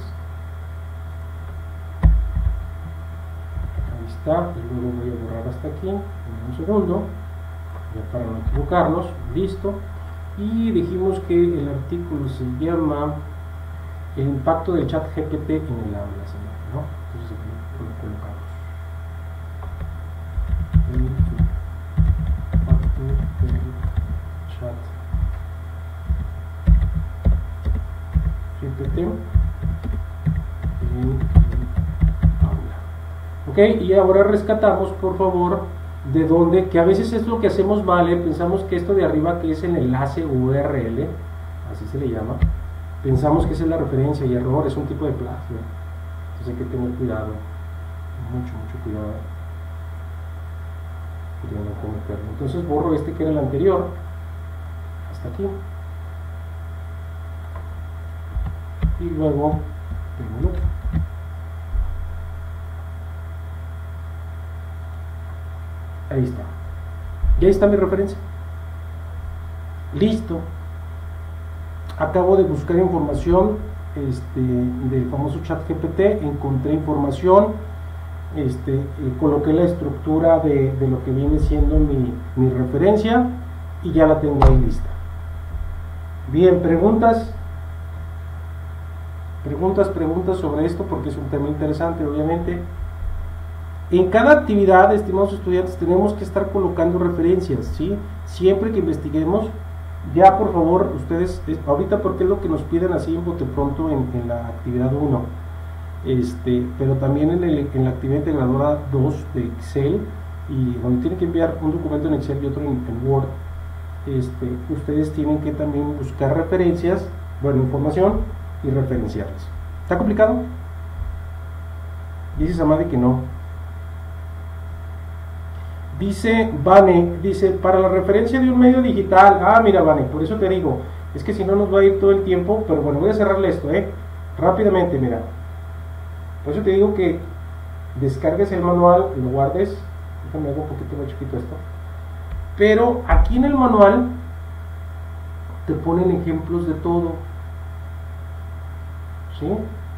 Ahí está, y luego voy a borrar hasta aquí en un segundo, ya para no equivocarnos. Listo. Y dijimos que el artículo se llama El impacto del ChatGPT en el aula, ¿no? Entonces aquí lo colocamos. El impacto del ChatGPT en el aula. Ok, y ahora rescatamos, por favor, de dónde, que a veces es lo que hacemos mal, pensamos que esto de arriba, que es el enlace URL, así se le llama, pensamos que esa es la referencia y error, es un tipo de plagio. Entonces hay que tener cuidado, mucho cuidado de no cometerlo. Entonces borro este que era el anterior hasta aquí y luego pego el otro. Ahí está. Y ahí está mi referencia. Listo. Acabo de buscar información del famoso chat GPT, encontré información, coloqué la estructura de lo que viene siendo mi referencia y ya la tengo ahí lista. Bien, preguntas sobre esto, porque es un tema interesante, obviamente. En cada actividad, estimados estudiantes, tenemos que estar colocando referencias, ¿sí? Siempre que investiguemos, ya por favor, ustedes, ahorita porque es lo que nos piden así en bote pronto en la actividad 1, pero también en la actividad integradora 2 de Excel, y donde tienen que enviar un documento en Excel y otro en Word, ustedes tienen que también buscar referencias, bueno, información y referenciarlas. ¿Está complicado? Dice Samadi que no. Dice Vane, para la referencia de un medio digital, mira Vane, por eso te digo, es que si no nos va a ir todo el tiempo, pero bueno, voy a cerrarle esto, rápidamente, mira, por eso te digo que descargues el manual, lo guardes, déjame hago un poquito más chiquito esto, pero aquí en el manual te ponen ejemplos de todo, ¿sí?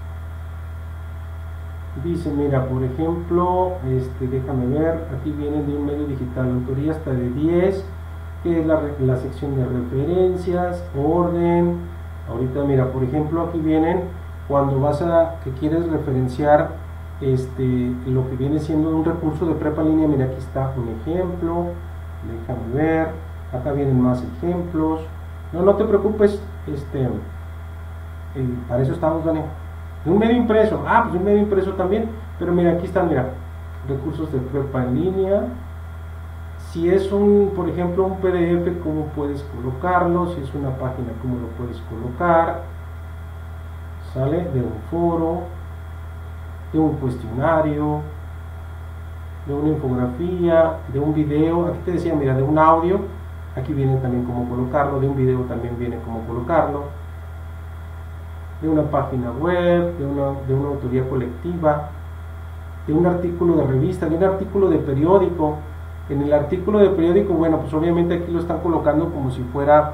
Dice, mira, por ejemplo, déjame ver, aquí vienen de un medio digital, autoría hasta de 10, que es la sección de referencias, orden. Ahorita, mira, por ejemplo, aquí vienen cuando que quieres referenciar lo que viene siendo un recurso de prepa línea. Mira, aquí está un ejemplo, déjame ver, acá vienen más ejemplos. No te preocupes, para eso estamos, Daniel. De un medio impreso, pues un medio impreso también, pero mira, aquí están, mira, recursos de prepa en línea. Si es por ejemplo, un PDF, ¿cómo puedes colocarlo? Si es una página, ¿cómo lo puedes colocar? Sale de un foro, de un cuestionario, de una infografía, de un video. Aquí te decía, mira, de un audio, aquí viene también cómo colocarlo, de un video también viene cómo colocarlo, de una página web, de una autoría colectiva, de un artículo de revista, de un artículo de periódico. En el artículo de periódico, bueno, pues obviamente aquí lo están colocando como si fuera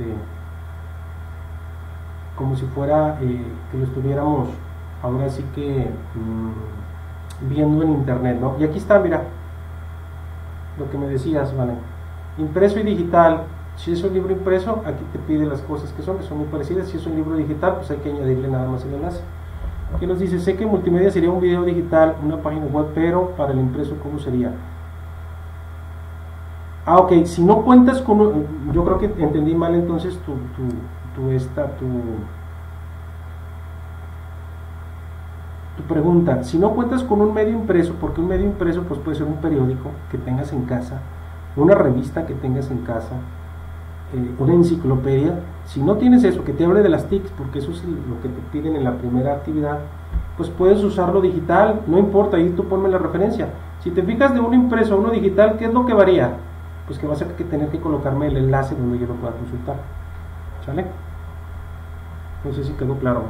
que lo estuviéramos ahora sí que viendo en internet, ¿no? Y aquí está, mira, lo que me decías, ¿vale? Impreso y digital. Si es un libro impreso, aquí te pide las cosas que son muy parecidas. Si es un libro digital, pues hay que añadirle nada más el enlace. Aquí nos dice, sé que multimedia sería un video digital, una página web, pero para el impreso, ¿cómo sería? Ok, si no cuentas con yo creo que entendí mal entonces tu pregunta. Si no cuentas con un medio impreso, porque un medio impreso pues puede ser un periódico que tengas en casa, una revista que tengas en casa, una enciclopedia. Si no tienes eso, que te hable de las TICs, porque eso es lo que te piden en la primera actividad, pues puedes usarlo digital, no importa, ahí tú ponme la referencia. Si te fijas de uno impreso a uno digital, ¿qué es lo que varía? Pues que vas a tener que colocarme el enlace donde yo lo pueda consultar. ¿Sale? No sé si quedó claro.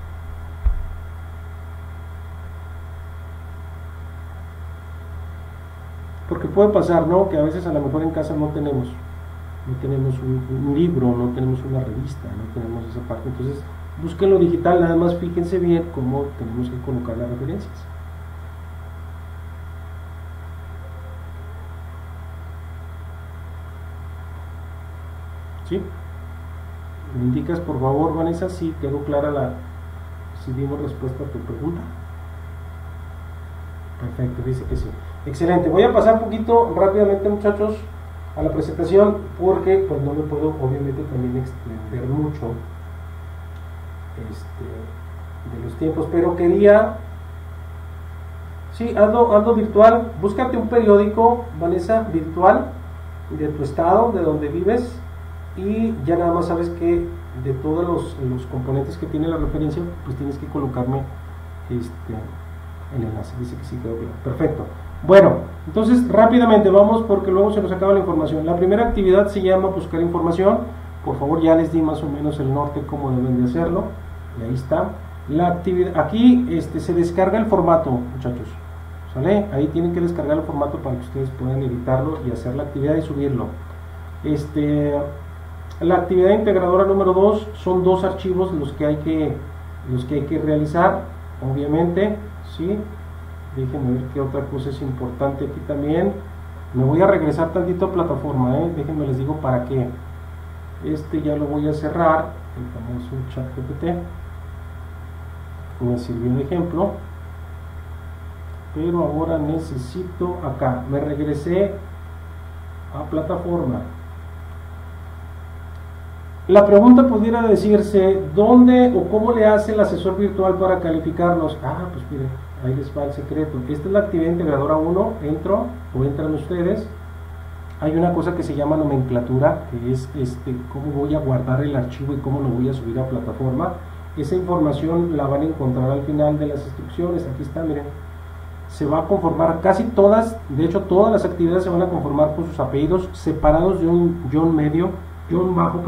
Porque puede pasar, ¿no? Que a veces a lo mejor en casa no tenemos un libro, no tenemos una revista, no tenemos esa parte. Entonces, busquen lo digital, nada más fíjense bien cómo tenemos que colocar las referencias. ¿Sí? ¿Me indicas, por favor, Vanessa, si quedó clara si dimos respuesta a tu pregunta? Perfecto, dice que sí. Excelente, voy a pasar un poquito rápidamente, muchachos, a la presentación, porque pues no me puedo obviamente también extender mucho de los tiempos, pero quería, sí, hazlo virtual. Búscate un periódico, Vanessa, virtual, de tu estado, de donde vives, y ya nada más sabes que de todos los componentes que tiene la referencia, pues tienes que colocarme el enlace. Dice que sí quedó claro. Perfecto. Bueno, entonces rápidamente vamos porque luego se nos acaba la información. La primera actividad se llama buscar información. Por favor, ya les di más o menos el norte cómo deben de hacerlo. Y ahí está. La actividad, aquí se descarga el formato, muchachos. ¿Sale? Ahí tienen que descargar el formato para que ustedes puedan editarlo y hacer la actividad y subirlo. La actividad integradora número 2 son 2 archivos los que hay que realizar, obviamente, ¿sí? Déjenme ver qué otra cosa es importante aquí también. Me voy a regresar tantito a plataforma, déjenme les digo para qué. Ya lo voy a cerrar, el famoso ChatGPT. Me sirvió de ejemplo. Pero ahora necesito acá. Me regresé a plataforma. La pregunta pudiera decirse, ¿dónde o cómo le hace el asesor virtual para calificarlos? Pues miren, ahí les va el secreto. Esta es la actividad integradora 1, entro o entran ustedes. Hay una cosa que se llama nomenclatura, que es cómo voy a guardar el archivo y cómo lo voy a subir a plataforma. Esa información la van a encontrar al final de las instrucciones. Aquí está, miren. Se va a conformar casi todas, de hecho todas las actividades se van a conformar con sus apellidos separados de un guión bajo,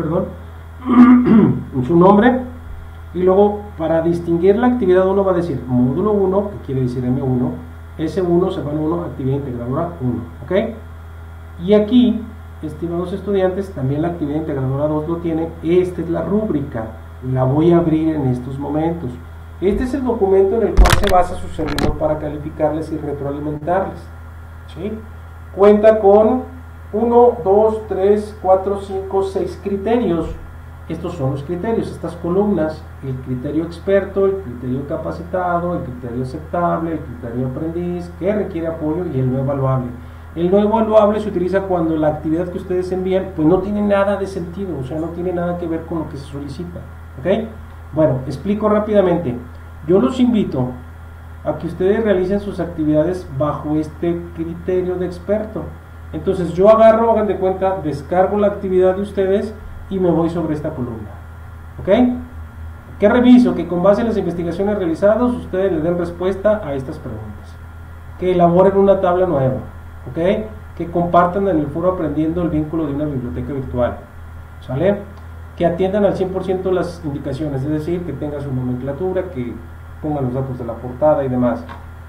en su nombre, y luego para distinguir la actividad 1 va a decir módulo 1, que quiere decir M1, S1 se va a 1, actividad integradora 1, ¿ok? Y aquí, estimados estudiantes, también la actividad integradora 2 lo tiene. Esta es la rúbrica, la voy a abrir en estos momentos. Este es el documento en el cual se basa su servidor para calificarles y retroalimentarles, ¿sí? Cuenta con 1, 2, 3, 4, 5, 6 criterios. Estos son los criterios, estas columnas: el criterio experto, el criterio capacitado, el criterio aceptable, el criterio aprendiz, que requiere apoyo, y el no evaluable. El no evaluable se utiliza cuando la actividad que ustedes envían pues no tiene nada de sentido, o sea, no tiene nada que ver con lo que se solicita, ¿ok? Bueno, explico rápidamente. Yo los invito a que ustedes realicen sus actividades bajo este criterio de experto. Entonces yo agarro, hagan de cuenta, descargo la actividad de ustedes y me voy sobre esta columna, ¿ok? ¿Qué reviso? Que con base en las investigaciones realizadas ustedes le den respuesta a estas preguntas, que elaboren una tabla nueva, ¿ok? Que compartan en el foro aprendiendo el vínculo de una biblioteca virtual, ¿sale? Que atiendan al 100% las indicaciones, es decir, que tengan su nomenclatura, que pongan los datos de la portada y demás.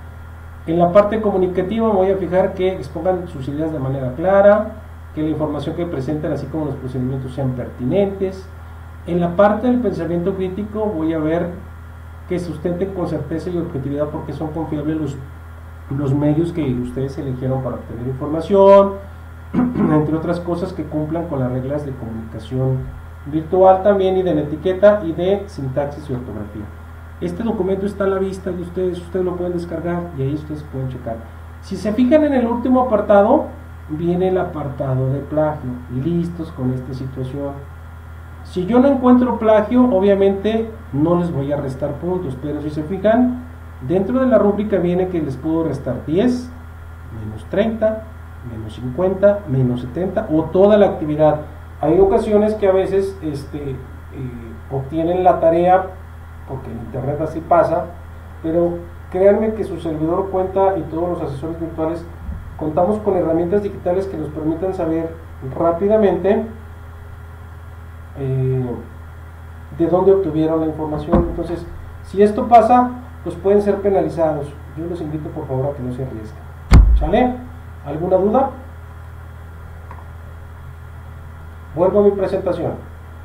En la parte comunicativa me voy a fijar que expongan sus ideas de manera clara, que la información que presenten, así como los procedimientos, sean pertinentes. En la parte del pensamiento crítico voy a ver que sustenten con certeza y objetividad, porque son confiables los medios que ustedes eligieron para obtener información, entre otras cosas, que cumplan con las reglas de comunicación virtual también, y de la etiqueta y de sintaxis y ortografía. Este documento está a la vista de ustedes lo pueden descargar y ahí ustedes pueden checar. Si se fijan en el último apartado, viene el apartado de plagio. Listos con esta situación. Si yo no encuentro plagio, obviamente no les voy a restar puntos, pero si se fijan, dentro de la rúbrica viene que les puedo restar 10, menos 30, menos 50, menos 70 o toda la actividad. Hay ocasiones que a veces obtienen la tarea, porque en internet así pasa, pero créanme que su servidor cuenta, y todos los asesores virtuales contamos con herramientas digitales que nos permitan saber rápidamente de dónde obtuvieron la información. Entonces, si esto pasa, pues pueden ser penalizados. Yo los invito por favor a que no se arriesguen. ¿Sale? ¿Alguna duda? Vuelvo a mi presentación.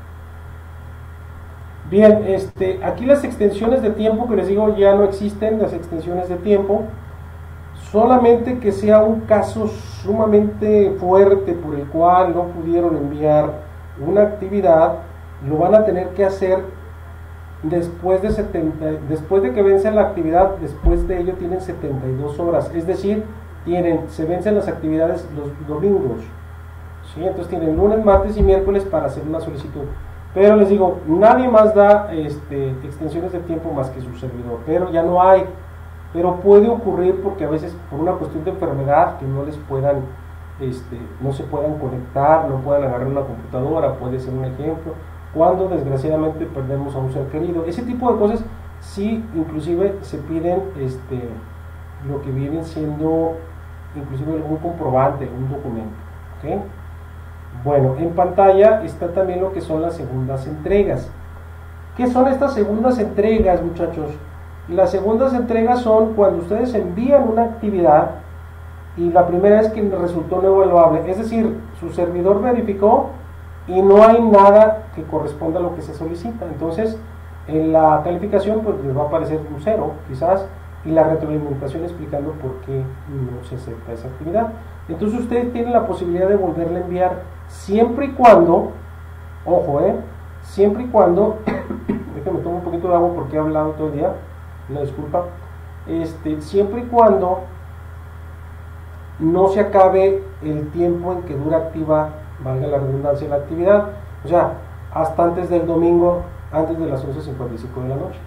Bien, aquí las extensiones de tiempo que les digo ya no existen, las extensiones de tiempo, solamente que sea un caso sumamente fuerte por el cual no pudieron enviar una actividad, lo van a tener que hacer después de que vence la actividad. Después de ello tienen 72 horas, es decir, se vencen las actividades los domingos, ¿sí? Entonces tienen lunes, martes y miércoles para hacer una solicitud. Pero les digo, nadie más da extensiones de tiempo más que su servidor, pero ya no hay. Pero puede ocurrir porque a veces por una cuestión de enfermedad que no les puedan, no se puedan conectar, no puedan agarrar una computadora, puede ser un ejemplo, cuando desgraciadamente perdemos a un ser querido. Ese tipo de cosas sí, inclusive se piden lo que viene siendo inclusive algún comprobante, un documento. ¿Okay? Bueno, en pantalla está también lo que son las segundas entregas. ¿Qué son estas segundas entregas, muchachos? Las segundas entregas son cuando ustedes envían una actividad y la primera es que resultó no evaluable, es decir, su servidor verificó y no hay nada que corresponda a lo que se solicita. Entonces, en la calificación pues les va a aparecer un 0, quizás, y la retroalimentación explicando por qué no se acepta esa actividad. Entonces ustedes tienen la posibilidad de volverla a enviar siempre y cuando, ojo, siempre y cuando, déjenme tomar un poquito de agua porque he hablado todo el día, una disculpa, siempre y cuando no se acabe el tiempo en que dura activa, valga la redundancia, la actividad, o sea, hasta antes del domingo, antes de las 11:55 de la noche.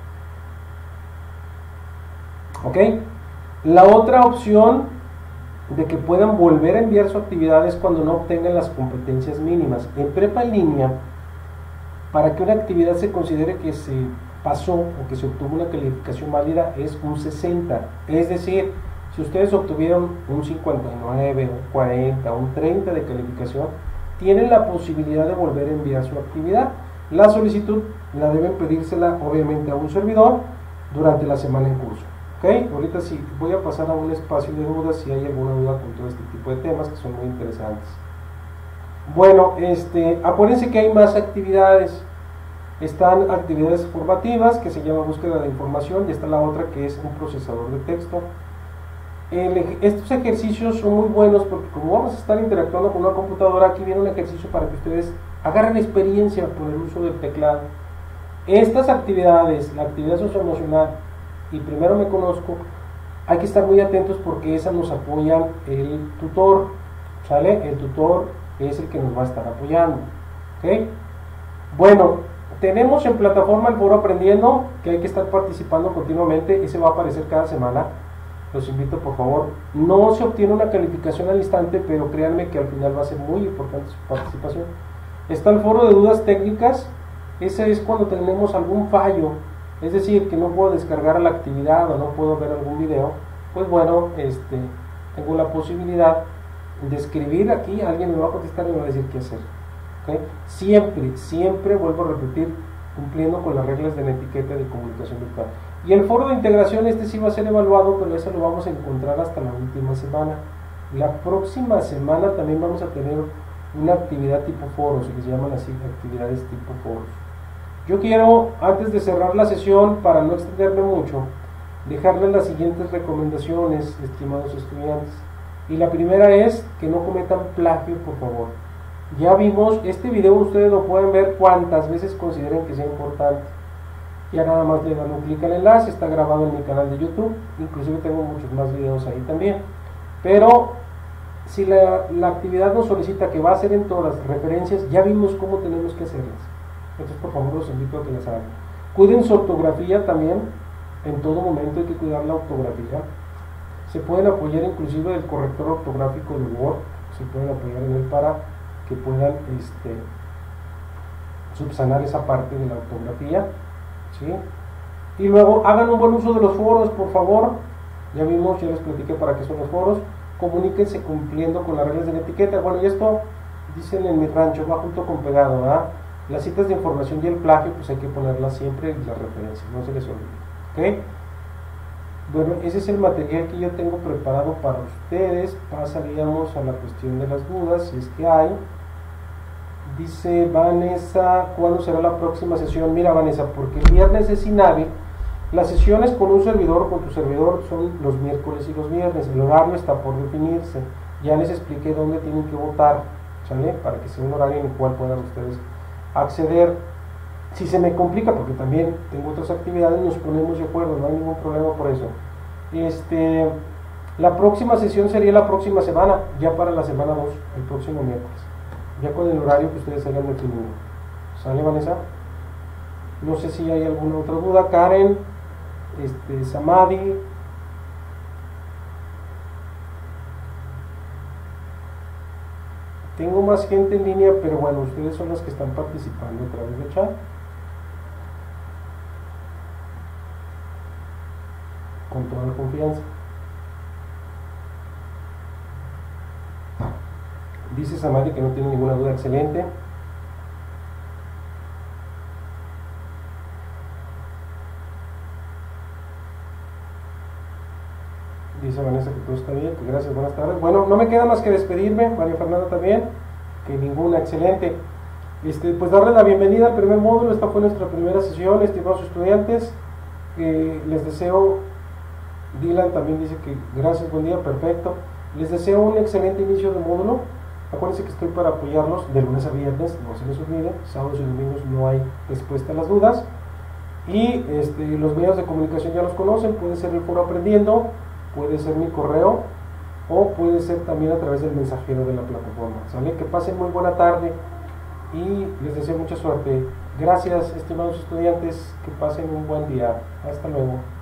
¿Ok? La otra opción de que puedan volver a enviar su actividad es cuando no obtengan las competencias mínimas. En prepa en línea, para que una actividad se considere que se pasó o que se obtuvo una calificación válida es un 60, es decir, si ustedes obtuvieron un 59, un 40, un 30 de calificación, tienen la posibilidad de volver a enviar su actividad. La solicitud la deben pedírsela obviamente a un servidor durante la semana en curso. ¿Ok? Ahorita sí voy a pasar a un espacio de dudas si hay alguna duda con todo este tipo de temas que son muy interesantes. Bueno, acuérdense que hay más actividades. Están actividades formativas que se llama búsqueda de información y está la otra que es un procesador de texto. Estos ejercicios son muy buenos porque como vamos a estar interactuando con una computadora, aquí viene un ejercicio para que ustedes agarren experiencia por el uso del teclado. Estas actividades, la actividad socioemocional y primero me conozco, hay que estar muy atentos porque esas nos apoyan el tutor, ¿sale? El tutor es el que nos va a estar apoyando. ¿Ok? Bueno, tenemos en plataforma el foro aprendiendo que hay que estar participando continuamente, ese va a aparecer cada semana. Los invito por favor, no se obtiene una calificación al instante, pero créanme que al final va a ser muy importante su participación. Está el foro de dudas técnicas, ese es cuando tenemos algún fallo, es decir, que no puedo descargar la actividad o no puedo ver algún video, pues bueno, tengo la posibilidad de escribir aquí, alguien me va a contestar y me va a decir qué hacer. ¿Okay? Siempre vuelvo a repetir, cumpliendo con las reglas de la etiqueta de comunicación virtual. Y el foro de integración, sí va a ser evaluado, pero eso lo vamos a encontrar hasta la última semana. La próxima semana también vamos a tener una actividad tipo foros, que se llaman así, actividades tipo foros. Yo quiero, antes de cerrar la sesión, para no extenderme mucho, dejarles las siguientes recomendaciones, estimados estudiantes. Y la primera es que no cometan plagio, por favor. Ya vimos, este video ustedes lo pueden ver cuantas veces consideren que sea importante. Ya nada más le dan un clic al enlace, está grabado en mi canal de YouTube, inclusive tengo muchos más videos ahí también. Pero si la actividad nos solicita que va a ser en todas las referencias, ya vimos cómo tenemos que hacerlas. Entonces por favor los invito a que las hagan. Cuiden su ortografía también, en todo momento hay que cuidar la ortografía. Se pueden apoyar inclusive del corrector ortográfico de Word, se pueden apoyar en él para que puedan subsanar esa parte de la ortografía. ¿Sí? Y luego hagan un buen uso de los foros, por favor. Ya vimos, ya les platiqué para qué son los foros. Comuníquense cumpliendo con las reglas de la etiqueta. Bueno, y esto dicen en mi rancho, va junto con pegado, ¿verdad? Las citas de información y el plagio, pues hay que ponerlas siempre en las referencias, no se les olvide. ¿Ok? Bueno, ese es el material que yo tengo preparado para ustedes. Pasaríamos a la cuestión de las dudas, si es que hay. Dice Vanessa, ¿cuándo será la próxima sesión? Mira Vanessa, porque el viernes es inhábil. Las sesiones con un servidor o con tu servidor son los miércoles y los viernes. El horario está por definirse. Ya les expliqué dónde tienen que votar, ¿sale? Para que sea un horario en el cual puedan ustedes acceder. Si se me complica, porque también tengo otras actividades, nos ponemos de acuerdo, no hay ningún problema por eso. La próxima sesión sería la próxima semana, ya para la semana 2, el próximo miércoles. Ya con el horario que ustedes hayan definido. ¿Sale, Vanessa? No sé si hay alguna otra duda. Karen, Samadhi. Tengo más gente en línea, pero bueno, ustedes son los que están participando a través del chat. Con toda la confianza. Dice Samari que no tiene ninguna duda, excelente. Dice Vanessa que todo está bien, que gracias, buenas tardes. Bueno, no me queda más que despedirme, María Fernanda también, que ninguna, excelente. Pues darle la bienvenida al primer módulo. Esta fue nuestra primera sesión, estimados estudiantes. Les deseo, Dylan también dice que gracias, buen día, perfecto. Les deseo un excelente inicio de módulo. Acuérdense que estoy para apoyarlos de lunes a viernes, no se les olvide, sábados y domingos no hay respuesta a las dudas. Y los medios de comunicación ya los conocen, puede ser el foro Aprendiendo, puede ser mi correo o puede ser también a través del mensajero de la plataforma. ¿Sale? Que pasen muy buena tarde y les deseo mucha suerte. Gracias, estimados estudiantes, que pasen un buen día. Hasta luego.